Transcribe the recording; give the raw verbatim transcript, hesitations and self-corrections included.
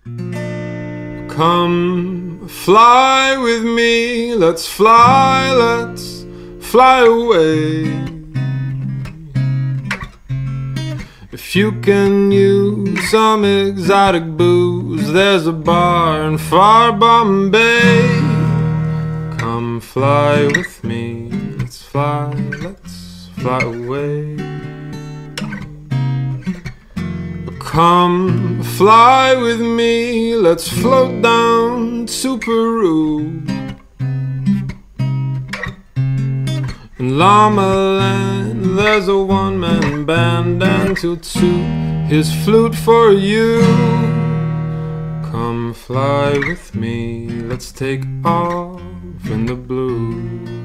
Come fly with me, let's fly, let's fly away. If you can use some exotic booze, there's a bar in far Bombay. Come fly with me, let's fly, let's fly away. Come fly with me, let's float down to Peru. In Llama Land, there's a one-man band, and he'll toot his flute for you. Come fly with me, let's take off in the blue.